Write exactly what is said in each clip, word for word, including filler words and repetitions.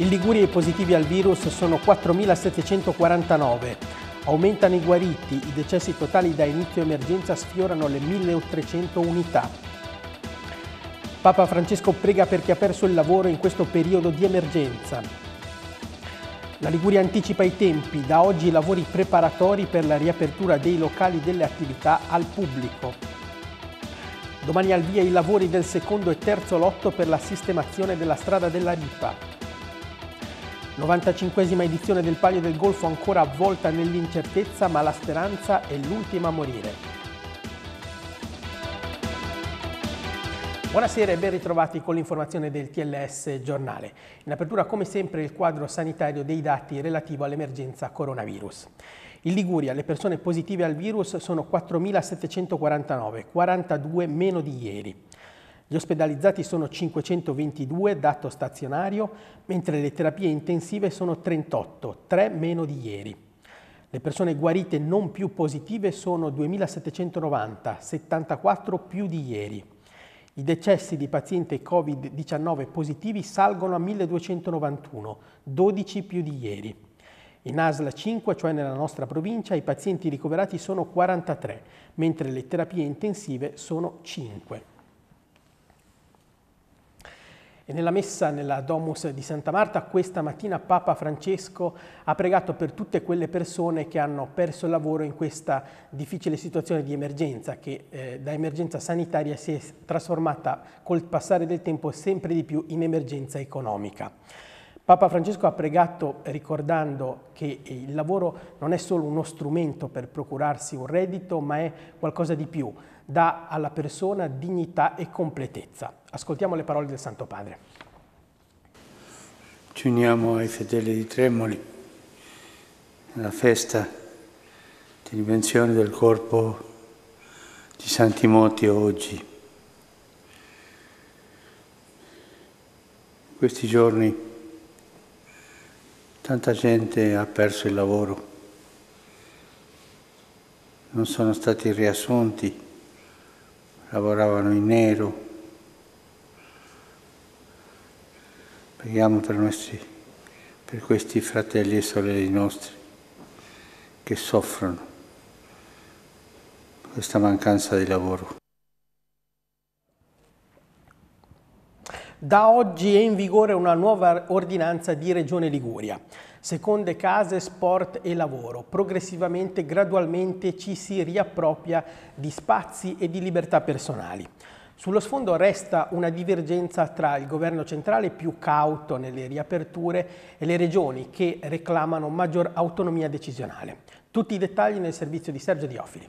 In Liguria i positivi al virus sono quattromilasettecentoquarantanove. Aumentano i guariti, i decessi totali da inizio emergenza sfiorano le milletrecento unità. Papa Francesco prega per chi ha perso il lavoro in questo periodo di emergenza. La Liguria anticipa i tempi, da oggi i lavori preparatori per la riapertura dei locali delle attività al pubblico. Domani al via i lavori del secondo e terzo lotto per la sistemazione della strada della Ripa. novantacinquesima edizione del Palio del Golfo ancora avvolta nell'incertezza, ma la speranza è l'ultima a morire. Buonasera e ben ritrovati con l'informazione del T L S Giornale. In apertura come sempre il quadro sanitario dei dati relativo all'emergenza coronavirus. In Liguria le persone positive al virus sono quattromilasettecentoquarantanove, quarantadue meno di ieri. Gli ospedalizzati sono cinquecentoventidue, dato stazionario, mentre le terapie intensive sono trentotto, tre meno di ieri. Le persone guarite non più positive sono duemilasettecentonovanta, settantaquattro più di ieri. I decessi di pazienti Covid diciannove positivi salgono a milleduecentonovantuno, dodici più di ieri. In A S L cinque, cioè nella nostra provincia, i pazienti ricoverati sono quarantatré, mentre le terapie intensive sono cinque. E nella messa nella Domus di Santa Marta questa mattina Papa Francesco ha pregato per tutte quelle persone che hanno perso il lavoro in questa difficile situazione di emergenza che eh, da emergenza sanitaria si è trasformata col passare del tempo sempre di più in emergenza economica. Papa Francesco ha pregato ricordando che il lavoro non è solo uno strumento per procurarsi un reddito, ma è qualcosa di più. Dà alla persona dignità e completezza. Ascoltiamo le parole del Santo Padre. Ci uniamo ai fedeli di Tremoli nella festa di dimensione del corpo di San Timoteo oggi. In questi giorni tanta gente ha perso il lavoro, non sono stati riassunti, lavoravano in nero. Preghiamo per, nostri, per questi fratelli e sorelle nostri che soffrono questa mancanza di lavoro. Da oggi è in vigore una nuova ordinanza di Regione Liguria. Seconde case, sport e lavoro. Progressivamente, gradualmente ci si riappropria di spazi e di libertà personali. Sullo sfondo resta una divergenza tra il governo centrale più cauto nelle riaperture e le regioni che reclamano maggior autonomia decisionale. Tutti i dettagli nel servizio di Sergio Diofili.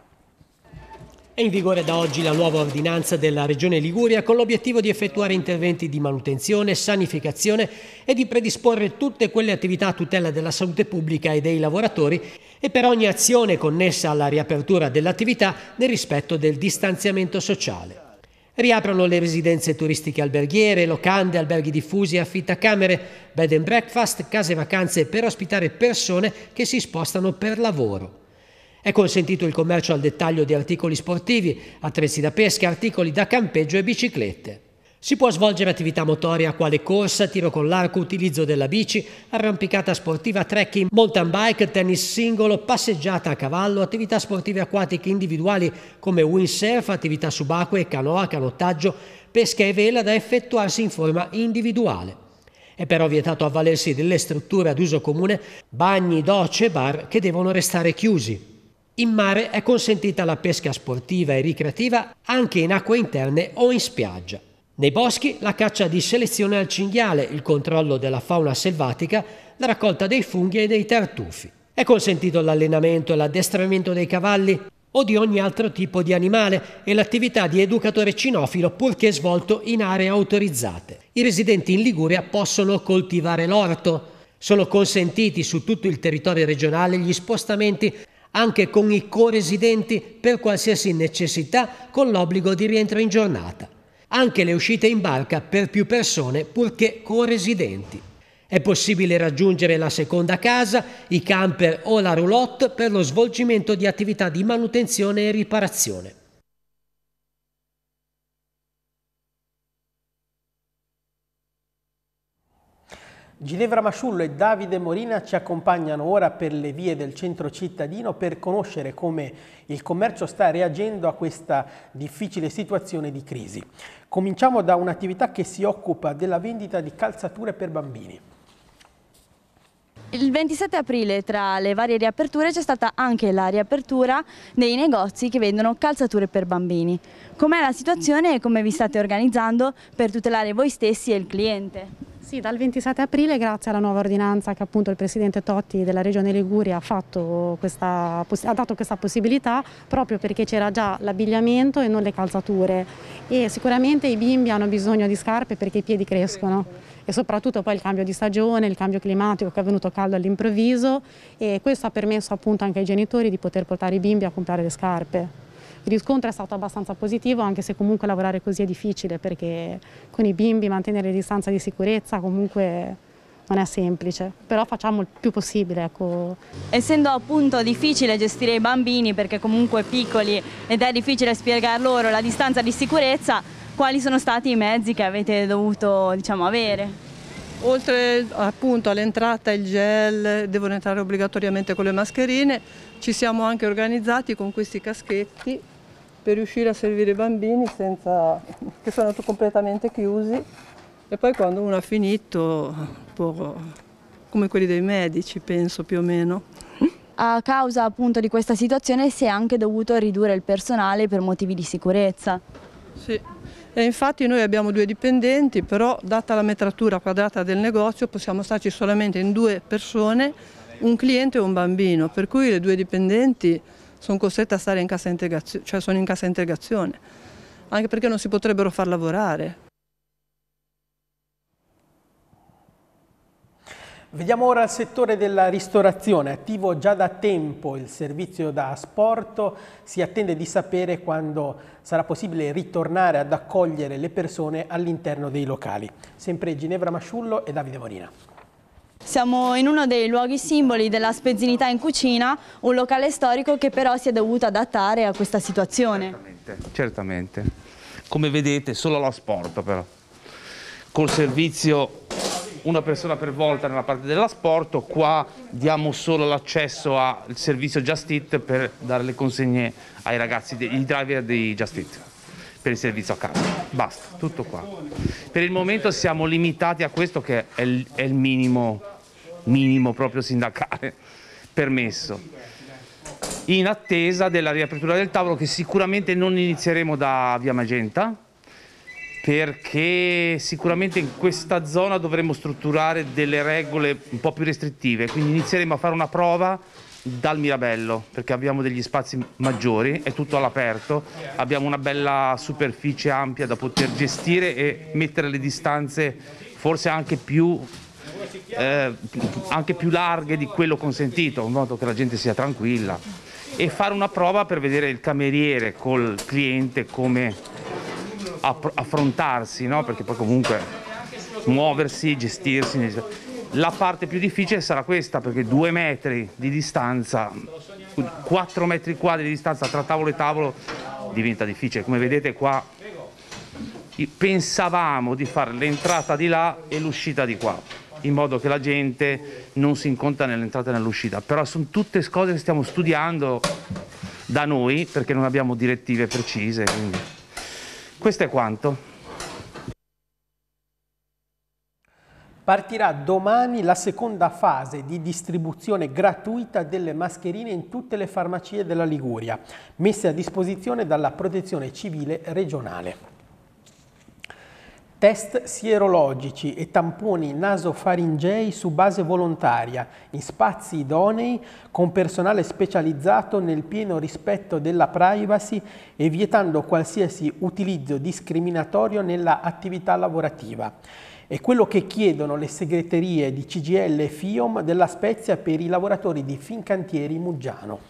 È in vigore da oggi la nuova ordinanza della Regione Liguria con l'obiettivo di effettuare interventi di manutenzione, sanificazione e di predisporre tutte quelle attività a tutela della salute pubblica e dei lavoratori e per ogni azione connessa alla riapertura dell'attività nel rispetto del distanziamento sociale. Riaprono le residenze turistiche alberghiere, locande, alberghi diffusi, affittacamere, bed and breakfast, case vacanze per ospitare persone che si spostano per lavoro. È consentito il commercio al dettaglio di articoli sportivi, attrezzi da pesca, articoli da campeggio e biciclette. Si può svolgere attività motoria quale corsa, tiro con l'arco, utilizzo della bici, arrampicata sportiva, trekking, mountain bike, tennis singolo, passeggiata a cavallo, attività sportive acquatiche individuali come windsurf, attività subacquee, canoa, canottaggio, pesca e vela da effettuarsi in forma individuale. È però vietato avvalersi delle strutture ad uso comune, bagni, docce e bar che devono restare chiusi. In mare è consentita la pesca sportiva e ricreativa anche in acque interne o in spiaggia. Nei boschi la caccia di selezione al cinghiale, il controllo della fauna selvatica, la raccolta dei funghi e dei tartufi. È consentito l'allenamento e l'addestramento dei cavalli o di ogni altro tipo di animale e l'attività di educatore cinofilo purché svolto in aree autorizzate. I residenti in Liguria possono coltivare l'orto. Sono consentiti su tutto il territorio regionale gli spostamenti anche con i co-residenti per qualsiasi necessità con l'obbligo di rientro in giornata. Anche le uscite in barca per più persone purché co-residenti. È possibile raggiungere la seconda casa, i camper o la roulotte per lo svolgimento di attività di manutenzione e riparazione. Ginevra Masciullo e Davide Morina ci accompagnano ora per le vie del centro cittadino per conoscere come il commercio sta reagendo a questa difficile situazione di crisi. Cominciamo da un'attività che si occupa della vendita di calzature per bambini. Il ventisette aprile, tra le varie riaperture, c'è stata anche la riapertura dei negozi che vendono calzature per bambini. Com'è la situazione e come vi state organizzando per tutelare voi stessi e il cliente? Sì, dal ventisette aprile, grazie alla nuova ordinanza che appunto il Presidente Totti della Regione Liguria ha, fatto questa, ha dato questa possibilità, proprio perché c'era già l'abbigliamento e non le calzature, e sicuramente i bimbi hanno bisogno di scarpe perché i piedi crescono, e soprattutto poi il cambio di stagione, il cambio climatico che è venuto caldo all'improvviso, e questo ha permesso appunto anche ai genitori di poter portare i bimbi a comprare le scarpe. Il riscontro è stato abbastanza positivo, anche se comunque lavorare così è difficile, perché con i bimbi mantenere le distanze di sicurezza comunque non è semplice, però facciamo il più possibile. Ecco. Essendo appunto difficile gestire i bambini perché comunque piccoli ed è difficile spiegar loro la distanza di sicurezza, quali sono stati i mezzi che avete dovuto, diciamo, avere? Oltre appunto all'entrata il gel, devono entrare obbligatoriamente con le mascherine, ci siamo anche organizzati con questi caschetti per riuscire a servire i bambini senza, che sono completamente chiusi, e poi quando uno ha finito, può, come quelli dei medici penso più o meno. A causa appunto di questa situazione si è anche dovuto ridurre il personale per motivi di sicurezza. Sì, e infatti noi abbiamo due dipendenti, però data la metratura quadrata del negozio possiamo starci solamente in due persone, un cliente e un bambino, per cui le due dipendenti sono costrette a stare in cassa integrazione, cioè sono in cassa integrazione, anche perché non si potrebbero far lavorare. Vediamo ora il settore della ristorazione, attivo già da tempo il servizio da asporto. Si attende di sapere quando sarà possibile ritornare ad accogliere le persone all'interno dei locali. Sempre Ginevra Masciullo e Davide Morina. Siamo in uno dei luoghi simboli della spezzinità in cucina, un locale storico che però si è dovuto adattare a questa situazione. Certamente, certamente. Come vedete solo l'asporto però, col servizio una persona per volta nella parte dell'asporto, qua diamo solo l'accesso al servizio Just Eat per dare le consegne ai ragazzi, i driver di Just Eat, per il servizio a casa. Basta, tutto qua. Per il momento siamo limitati a questo che è il, è il minimo, minimo proprio sindacale permesso, in attesa della riapertura del tavolo, che sicuramente non inizieremo da Via Magenta, perché sicuramente in questa zona dovremo strutturare delle regole un po' più restrittive, quindi inizieremo a fare una prova dal Mirabello, perché abbiamo degli spazi maggiori, è tutto all'aperto, abbiamo una bella superficie ampia da poter gestire e mettere le distanze forse anche più, eh, anche più larghe di quello consentito, in modo che la gente sia tranquilla, e fare una prova per vedere il cameriere col cliente come affrontarsi, no? Perché poi comunque muoversi, gestirsi. La parte più difficile sarà questa, perché due metri di distanza, quattro metri quadri di distanza tra tavolo e tavolo diventa difficile. Come vedete qua pensavamo di fare l'entrata di là e l'uscita di qua, in modo che la gente non si incontra nell'entrata e nell'uscita, però sono tutte cose che stiamo studiando da noi, perché non abbiamo direttive precise, quindi questo è quanto. Partirà domani la seconda fase di distribuzione gratuita delle mascherine in tutte le farmacie della Liguria, messe a disposizione dalla Protezione Civile regionale. Test sierologici e tamponi nasofaringei su base volontaria, in spazi idonei, con personale specializzato nel pieno rispetto della privacy e vietando qualsiasi utilizzo discriminatorio nella attività lavorativa. È quello che chiedono le segreterie di C G I L e FIOM della Spezia per i lavoratori di Fincantieri Muggiano.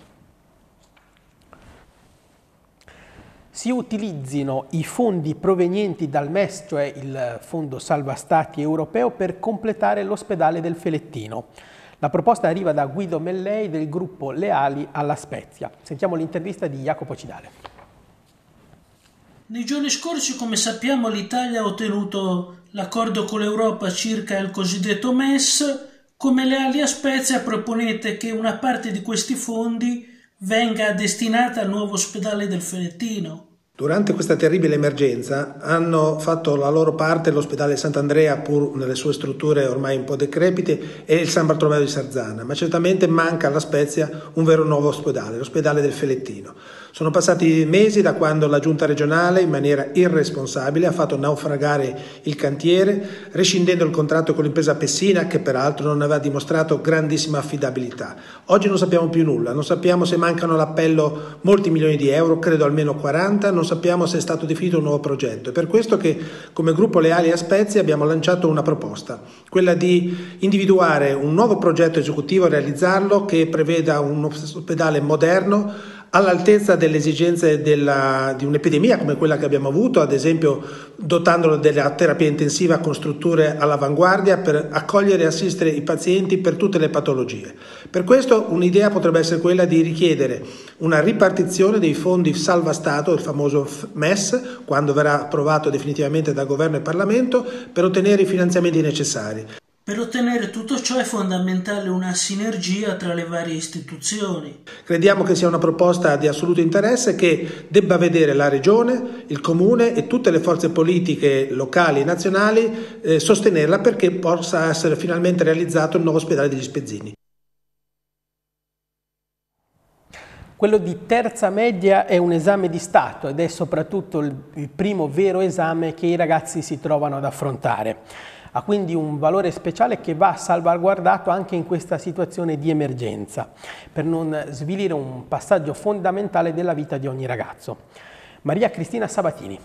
Si utilizzino i fondi provenienti dal M E S, cioè il Fondo Salva Stati europeo, per completare l'ospedale del Felettino. La proposta arriva da Guido Mellei del gruppo Leali alla Spezia. Sentiamo l'intervista di Jacopo Cidale. Nei giorni scorsi, come sappiamo, l'Italia ha ottenuto l'accordo con l'Europa circa il cosiddetto M E S, come Leali a Spezia proponete che una parte di questi fondi venga destinata al nuovo ospedale del Felettino. Durante questa terribile emergenza hanno fatto la loro parte l'ospedale Sant'Andrea, pur nelle sue strutture ormai un po' decrepite, e il San Bartolomeo di Sarzana, ma certamente manca alla Spezia un vero nuovo ospedale, l'ospedale del Felettino. Sono passati mesi da quando la giunta regionale, in maniera irresponsabile, ha fatto naufragare il cantiere, rescindendo il contratto con l'impresa Pessina, che peraltro non aveva dimostrato grandissima affidabilità. Oggi non sappiamo più nulla, non sappiamo se mancano all'appello molti milioni di euro, credo almeno quaranta, non sappiamo se è stato definito un nuovo progetto. È per questo che come gruppo Leali a Spezia abbiamo lanciato una proposta, quella di individuare un nuovo progetto esecutivo e realizzarlo che preveda un ospedale moderno, all'altezza delle esigenze della, di un'epidemia come quella che abbiamo avuto, ad esempio dotandolo della terapia intensiva con strutture all'avanguardia per accogliere e assistere i pazienti per tutte le patologie. Per questo un'idea potrebbe essere quella di richiedere una ripartizione dei fondi salva Stato, il famoso M E S, quando verrà approvato definitivamente da Governo e Parlamento, per ottenere i finanziamenti necessari. Per ottenere tutto ciò è fondamentale una sinergia tra le varie istituzioni. Crediamo che sia una proposta di assoluto interesse che debba vedere la Regione, il Comune e tutte le forze politiche locali e nazionali eh, sostenerla perché possa essere finalmente realizzato il nuovo ospedale degli Spezzini. Quello di terza media è un esame di Stato ed è soprattutto il, il primo vero esame che i ragazzi si trovano ad affrontare. Ha quindi un valore speciale che va salvaguardato anche in questa situazione di emergenza, per non svilire un passaggio fondamentale della vita di ogni ragazzo. Maria Cristina Sabatini.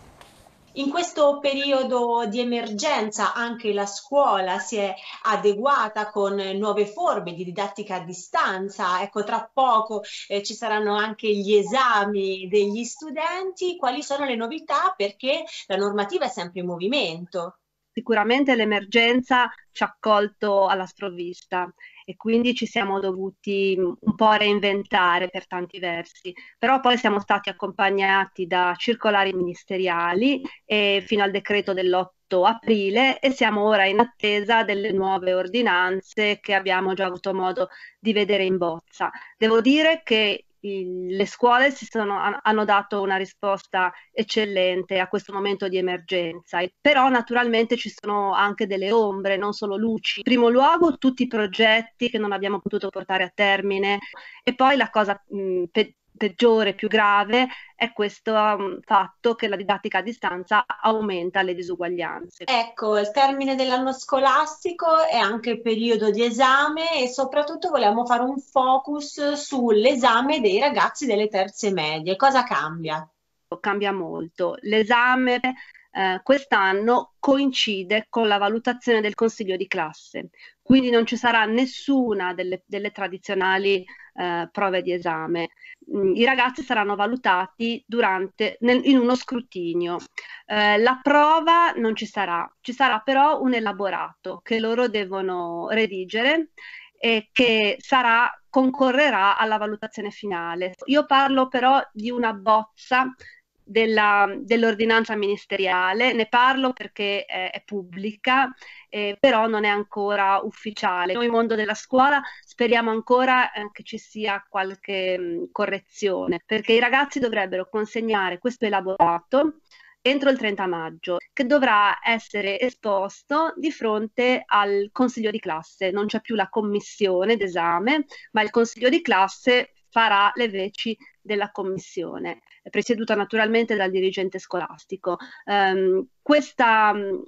In questo periodo di emergenza anche la scuola si è adeguata con nuove forme di didattica a distanza. Ecco, tra poco eh, ci saranno anche gli esami degli studenti. Quali sono le novità? Perché la normativa è sempre in movimento. Sicuramente l'emergenza ci ha colto alla sprovvista e quindi ci siamo dovuti un po' reinventare per tanti versi, però poi siamo stati accompagnati da circolari ministeriali e fino al decreto dell'otto aprile e siamo ora in attesa delle nuove ordinanze che abbiamo già avuto modo di vedere in bozza. Devo dire che le scuole si sono, hanno dato una risposta eccellente a questo momento di emergenza, però naturalmente ci sono anche delle ombre, non solo luci. In primo luogo tutti i progetti che non abbiamo potuto portare a termine e poi la cosa mh, pe- peggiore, più grave è questo um, fatto che la didattica a distanza aumenta le disuguaglianze. Ecco, il termine dell'anno scolastico è anche il periodo di esame e soprattutto vogliamo fare un focus sull'esame dei ragazzi delle terze medie. Cosa cambia? Cambia molto. L'esame eh, quest'anno coincide con la valutazione del consiglio di classe, quindi non ci sarà nessuna delle, delle tradizionali eh, prove di esame. I ragazzi saranno valutati durante, nel, in uno scrutinio. Eh, la prova non ci sarà, ci sarà però un elaborato che loro devono redigere e che sarà, concorrerà alla valutazione finale. Io parlo però di una bozza della, dell'ordinanza ministeriale, ne parlo perché è, è pubblica, eh, però non è ancora ufficiale. Noi, mondo della scuola, speriamo ancora eh, che ci sia qualche mh, correzione, perché i ragazzi dovrebbero consegnare questo elaborato entro il trenta maggio, che dovrà essere esposto di fronte al consiglio di classe. Non c'è più la commissione d'esame, ma il consiglio di classe farà le veci della commissione, presieduta naturalmente dal dirigente scolastico. Um, questa um,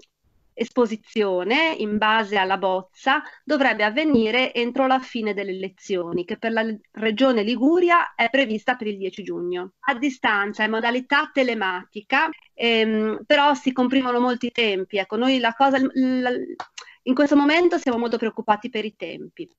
esposizione, in base alla bozza, dovrebbe avvenire entro la fine delle lezioni, che per la regione Liguria è prevista per il dieci giugno. A distanza, in modalità telematica, ehm, però si comprimono molti tempi. Ecco, noi la cosa, la, in questo momento siamo molto preoccupati per i tempi.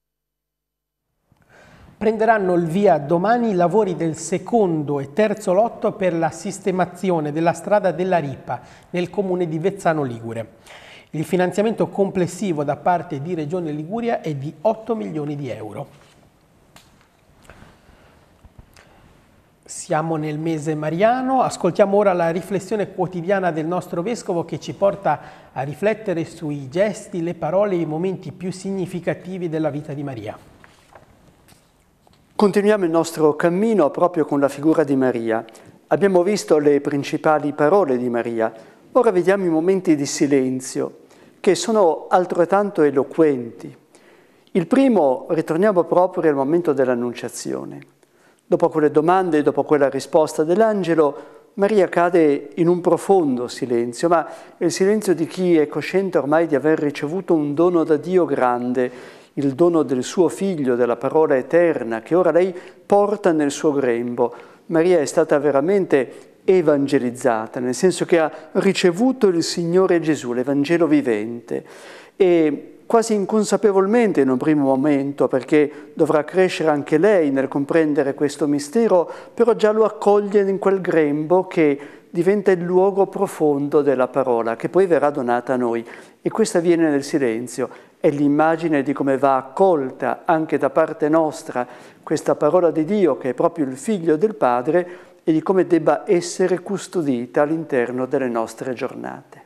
Prenderanno il via domani i lavori del secondo e terzo lotto per la sistemazione della strada della Ripa nel comune di Vezzano Ligure. Il finanziamento complessivo da parte di Regione Liguria è di otto milioni di euro. Siamo nel mese mariano, ascoltiamo ora la riflessione quotidiana del nostro Vescovo che ci porta a riflettere sui gesti, le parole e i momenti più significativi della vita di Maria. Continuiamo il nostro cammino proprio con la figura di Maria. Abbiamo visto le principali parole di Maria, ora vediamo i momenti di silenzio, che sono altrettanto eloquenti. Il primo, ritorniamo proprio al momento dell'Annunciazione. Dopo quelle domande, dopo quella risposta dell'angelo, Maria cade in un profondo silenzio, ma è il silenzio di chi è cosciente ormai di aver ricevuto un dono da Dio grande, il dono del suo Figlio, della parola eterna, che ora lei porta nel suo grembo. Maria è stata veramente evangelizzata, nel senso che ha ricevuto il Signore Gesù, l'Evangelo vivente, e quasi inconsapevolmente in un primo momento, perché dovrà crescere anche lei nel comprendere questo mistero, però già lo accoglie in quel grembo che diventa il luogo profondo della parola, che poi verrà donata a noi. E questo avviene nel silenzio, è l'immagine di come va accolta anche da parte nostra questa parola di Dio, che è proprio il Figlio del Padre, e di come debba essere custodita all'interno delle nostre giornate.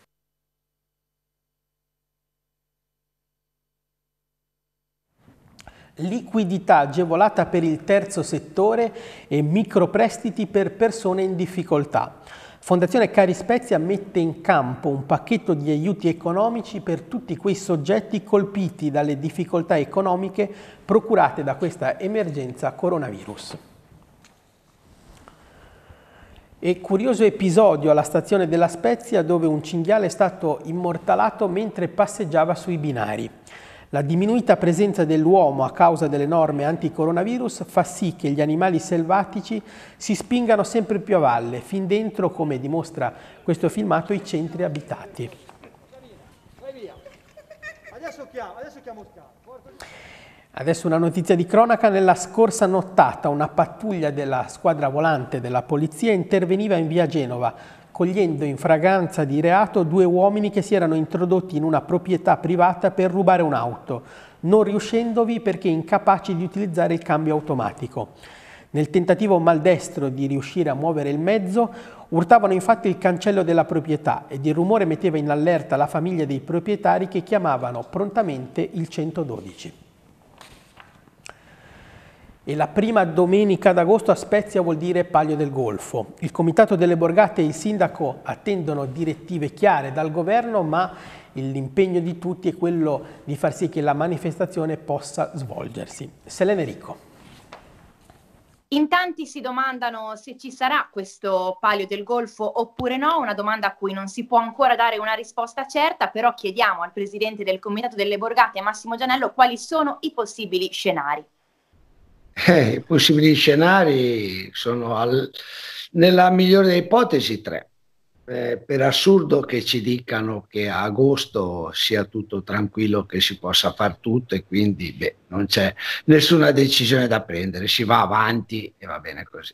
Liquidità agevolata per il terzo settore e microprestiti per persone in difficoltà. Fondazione Cari Spezia mette in campo un pacchetto di aiuti economici per tutti quei soggetti colpiti dalle difficoltà economiche procurate da questa emergenza coronavirus. E curioso episodio alla stazione della Spezia dove un cinghiale è stato immortalato mentre passeggiava sui binari. La diminuita presenza dell'uomo a causa delle norme anti-coronavirus fa sì che gli animali selvatici si spingano sempre più a valle, fin dentro, come dimostra questo filmato, i centri abitati. Adesso una notizia di cronaca. Nella scorsa nottata una pattuglia della squadra volante della polizia interveniva in via Genova, cogliendo in fragranza di reato due uomini che si erano introdotti in una proprietà privata per rubare un'auto, non riuscendovi perché incapaci di utilizzare il cambio automatico. Nel tentativo maldestro di riuscire a muovere il mezzo, urtavano infatti il cancello della proprietà ed il rumore metteva in allerta la famiglia dei proprietari che chiamavano prontamente il centododici. E la prima domenica d'agosto a Spezia vuol dire Palio del Golfo. Il Comitato delle Borgate e il Sindaco attendono direttive chiare dal governo, ma l'impegno di tutti è quello di far sì che la manifestazione possa svolgersi. Selene Ricco. In tanti si domandano se ci sarà questo Palio del Golfo oppure no, una domanda a cui non si può ancora dare una risposta certa, però chiediamo al Presidente del Comitato delle Borgate, Massimo Gianello, quali sono i possibili scenari. Eh, I possibili scenari sono, al, nella migliore delle ipotesi, tre. Eh, per assurdo che ci dicano che a agosto sia tutto tranquillo, che si possa far tutto e quindi beh, non c'è nessuna decisione da prendere, si va avanti e va bene così.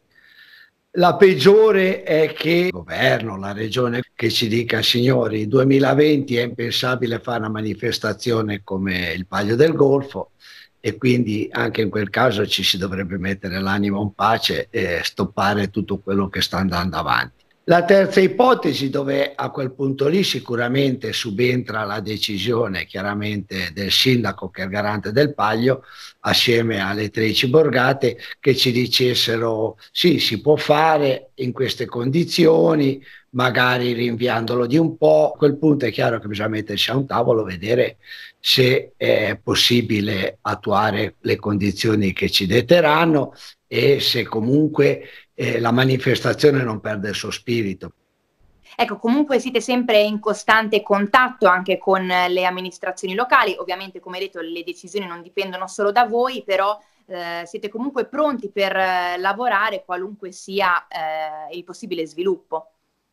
La peggiore è che il governo, la regione, che ci dica signori, duemilaventi è impensabile fare una manifestazione come il Palio del Golfo, e quindi anche in quel caso ci si dovrebbe mettere l'animo in pace e stoppare tutto quello che sta andando avanti. La terza ipotesi, dove a quel punto lì sicuramente subentra la decisione chiaramente del sindaco, che è il garante del Palio, assieme alle tredici borgate, che ci dicessero sì, si può fare in queste condizioni, magari rinviandolo di un po'. A quel punto è chiaro che bisogna mettersi a un tavolo, vedere se è possibile attuare le condizioni che ci detteranno e se comunque eh, la manifestazione non perde il suo spirito. Ecco, comunque siete sempre in costante contatto anche con le amministrazioni locali, ovviamente come detto le decisioni non dipendono solo da voi, però eh, siete comunque pronti per eh, lavorare qualunque sia eh, il possibile sviluppo.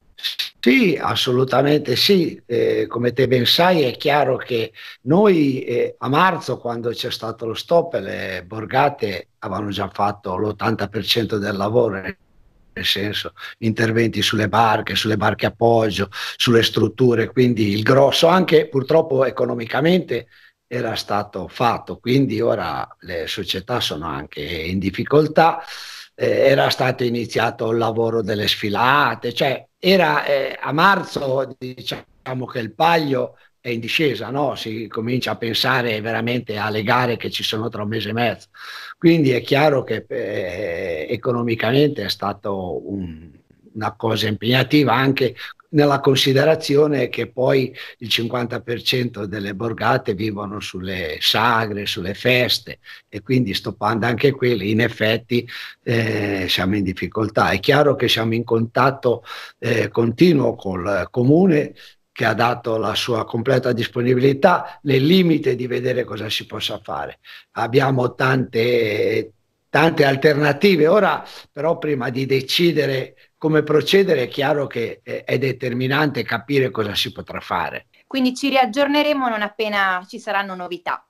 Sì, assolutamente sì. Eh, come te ben sai, è chiaro che noi eh, a marzo, quando c'è stato lo stop, le borgate avevano già fatto l'ottanta per cento del lavoro, nel senso interventi sulle barche, sulle barche appoggio, sulle strutture, quindi il grosso, anche purtroppo economicamente, era stato fatto. Quindi ora le società sono anche in difficoltà. eh, era stato iniziato il lavoro delle sfilate, cioè era eh, a marzo, diciamo che il Paglio è in discesa, no? Si comincia a pensare veramente alle gare che ci sono tra un mese e mezzo, quindi è chiaro che eh, economicamente è stato un, una cosa impegnativa, anche nella considerazione che poi il cinquanta per cento delle borgate vivono sulle sagre, sulle feste, e quindi stoppando anche quelli, in effetti eh, siamo in difficoltà. È chiaro che siamo in contatto eh, continuo col comune, che ha dato la sua completa disponibilità nel limite di vedere cosa si possa fare. Abbiamo tante, tante alternative. Ora però, prima di decidere come procedere, è chiaro che è determinante capire cosa si potrà fare. Quindi ci riaggiorneremo non appena ci saranno novità.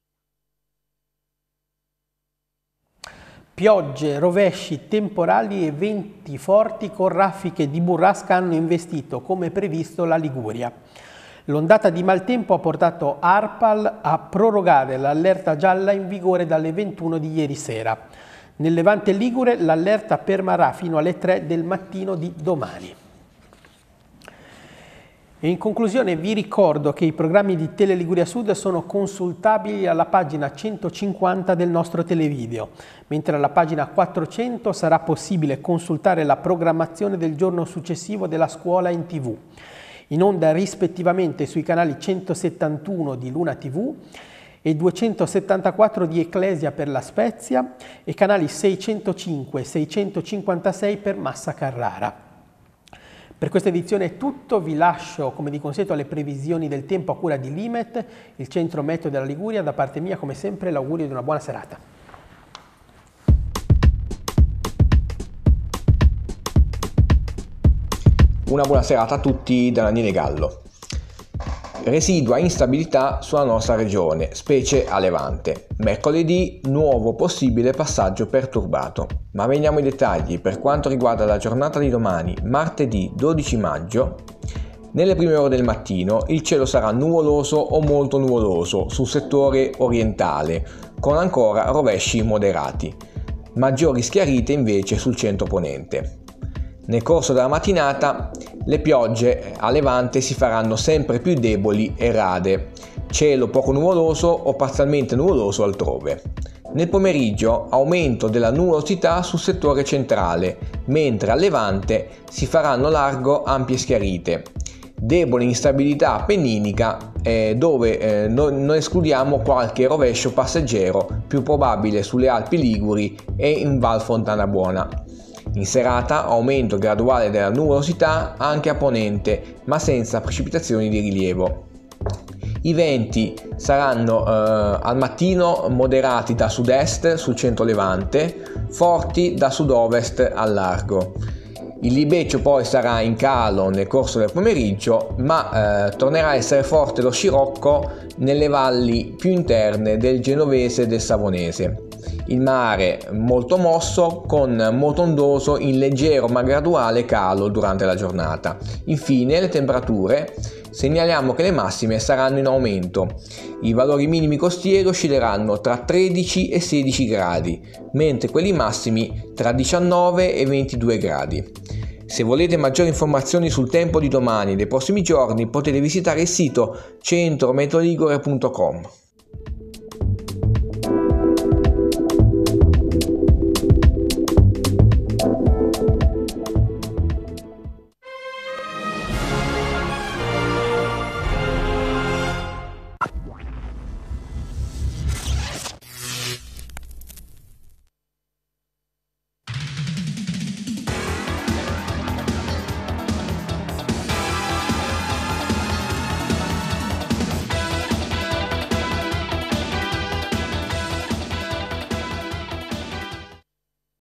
Piogge, rovesci, temporali e venti forti con raffiche di burrasca hanno investito, come previsto, la Liguria. L'ondata di maltempo ha portato ARPAL a prorogare l'allerta gialla in vigore dalle ventuno di ieri sera. Nel Levante ligure l'allerta permarrà fino alle tre del mattino di domani. E in conclusione vi ricordo che i programmi di Tele Liguria Sud sono consultabili alla pagina centocinquanta del nostro televideo, mentre alla pagina quattrocento sarà possibile consultare la programmazione del giorno successivo della scuola in tivù. In onda rispettivamente sui canali centosettantuno di Luna tivù e duecentosettantaquattro di Ecclesia per La Spezia e canali seicentocinque e seicentocinquantasei per Massa Carrara. Per questa edizione è tutto, vi lascio come di consueto alle previsioni del tempo a cura di Limet, il centro meteo della Liguria. Da parte mia, come sempre, l'augurio di una buona serata. Una buona serata a tutti da Daniele Gallo. Residua instabilità sulla nostra regione, specie a Levante. Mercoledì nuovo possibile passaggio perturbato. Ma veniamo ai dettagli. Per quanto riguarda la giornata di domani, martedì dodici maggio, nelle prime ore del mattino il cielo sarà nuvoloso o molto nuvoloso sul settore orientale, con ancora rovesci moderati. Maggiori schiarite invece sul centro-ponente. Nel corso della mattinata le piogge a Levante si faranno sempre più deboli e rade, cielo poco nuvoloso o parzialmente nuvoloso altrove. Nel pomeriggio aumento della nuvolosità sul settore centrale, mentre a Levante si faranno largo ampie schiarite. Debole instabilità appenninica eh, dove eh, non, non escludiamo qualche rovescio passeggero, più probabile sulle Alpi Liguri e in Val Fontana Buona. In serata aumento graduale della nuvolosità anche a ponente, ma senza precipitazioni di rilievo. I venti saranno eh, al mattino moderati da sud-est sul centro-levante, forti da sud-ovest al largo. Il libeccio poi sarà in calo nel corso del pomeriggio, ma eh, tornerà a essere forte lo scirocco nelle valli più interne del Genovese e del Savonese. Il mare molto mosso con moto ondoso in leggero ma graduale calo durante la giornata. Infine le temperature, segnaliamo che le massime saranno in aumento. I valori minimi costieri oscilleranno tra tredici e sedici gradi, mentre quelli massimi tra diciannove e ventidue gradi. Se volete maggiori informazioni sul tempo di domani e dei prossimi giorni potete visitare il sito centro meteo ligure punto com.